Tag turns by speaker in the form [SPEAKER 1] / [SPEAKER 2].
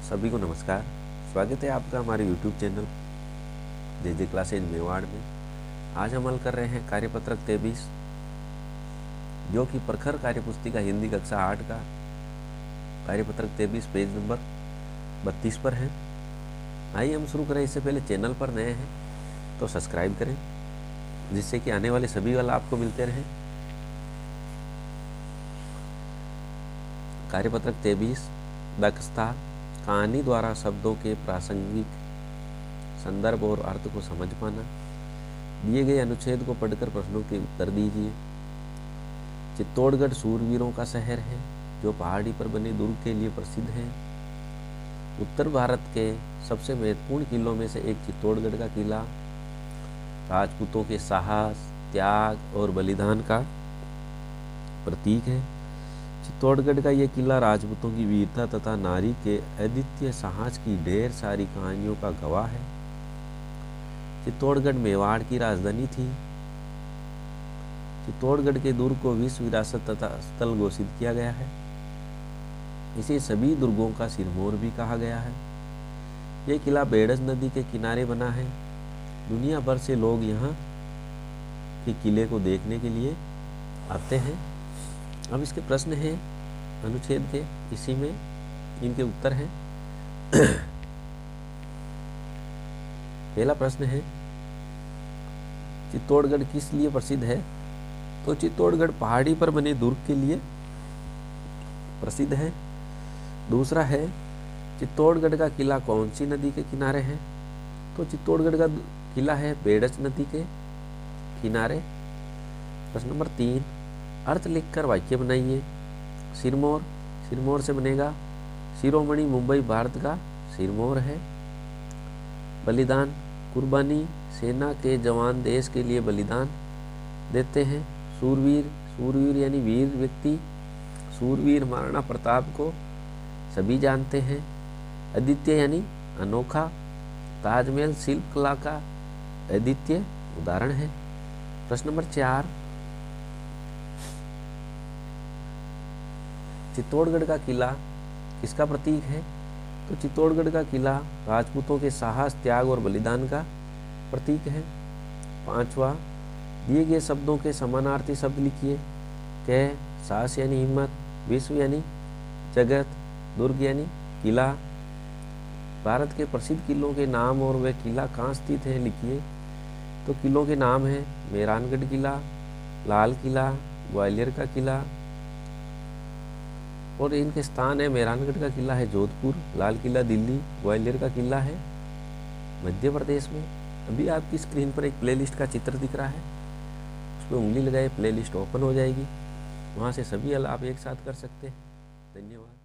[SPEAKER 1] सभी को नमस्कार। स्वागत है आपका हमारे YouTube channel J classes Mewar में। आज हम हल कर रहे हैं कार्यपत्रक 23 जो कि प्रखर कार्यपुस्तिका हिंदी कक्षा 8 का कार्यपत्रक 23 पेज नंबर 32 पर है। आइए हम शुरू करें। इससे पहले चैनल पर नए हैं तो सब्सक्राइब करें जिससे कि आने वाले सभी वाला आपको मिलते रहें। कार्यपत्रक 23 दक्षता कहानी द्वारा शब्दों के प्रासंगिक संदर्भ और अर्थ को समझ पाना। दिए गए अनुच्छेद को पढ़कर प्रश्नों के उत्तर दीजिए। चित्तौड़गढ़ शूरवीरों का शहर है जो पहाड़ी पर बने दुर्ग के लिए प्रसिद्ध है। उत्तर भारत के सबसे महत्वपूर्ण किलों में से एक चित्तौड़गढ़ का किला राजपूतों के साहस, त्याग और बलिदान का प्रतीक है। चित्तौड़गढ़ का यह किला राजपूतों की वीरता तथा नारी के अद्वितीय साहस की ढेर सारी कहानियों का गवाह है। चित्तौड़गढ़ मेवाड़ की राजधानी थी। चित्तौड़गढ़ के दुर्ग को विश्व विरासत तथा स्थल घोषित किया गया है। इसे सभी दुर्गों का सिरमौर भी कहा गया है। यह किला बेड़ज नदी के किनारे बना है। दुनिया भर से लोग यहाँ के किले को देखने के लिए आते हैं। अब इसके प्रश्न हैं अनुच्छेद के, इसी में इनके उत्तर हैं। पहला प्रश्न है चित्तौड़गढ़ किस लिए प्रसिद्ध है? तो चित्तौड़गढ़ पहाड़ी पर बने दुर्ग के लिए प्रसिद्ध है। दूसरा है चित्तौड़गढ़ का किला कौन सी नदी के किनारे है? तो चित्तौड़गढ़ का किला है बेड़ज नदी के किनारे। प्रश्न नंबर 3 अर्थ लिखकर वाक्य बनाइए। सिरमौर, सिरमौर से बनेगा शिरोमणि मुंबई भारत का सिरमौर है। बलिदान, कुर्बानी, सेना के जवान देश के लिए बलिदान देते हैं। सूरवीर, सूरवीर यानी वीर व्यक्ति। सूरवीर महाराणा प्रताप को सभी जानते हैं। अद्वितीय यानी अनोखा। ताजमहल शिल्प कला का अद्वितीय उदाहरण है। प्रश्न नंबर 4 चित्तौड़गढ़ का किला किसका प्रतीक है? तो चित्तौड़गढ़ का किला राजपूतों के साहस, त्याग और बलिदान का प्रतीक है। 5वां दिए गए शब्दों के समानार्थी शब्द लिखिए। कह साहस यानी हिम्मत, विश्व यानी जगत, दुर्ग यानी किला। भारत के प्रसिद्ध किलों के नाम और वह किला कहाँ स्थित है लिखिए। तो किलों के नाम हैं मेहरानगढ़ किला, लाल किला, ग्वालियर का किला और इनके स्थान है। मेहरानगढ़ का किला है जोधपुर, लाल किला दिल्ली, ग्वालियर का किला है मध्य प्रदेश में। अभी आपकी स्क्रीन पर एक प्लेलिस्ट का चित्र दिख रहा है, उस पर उंगली लगाए प्लेलिस्ट ओपन हो जाएगी। वहाँ से सभी हल आप एक साथ कर सकते हैं। धन्यवाद।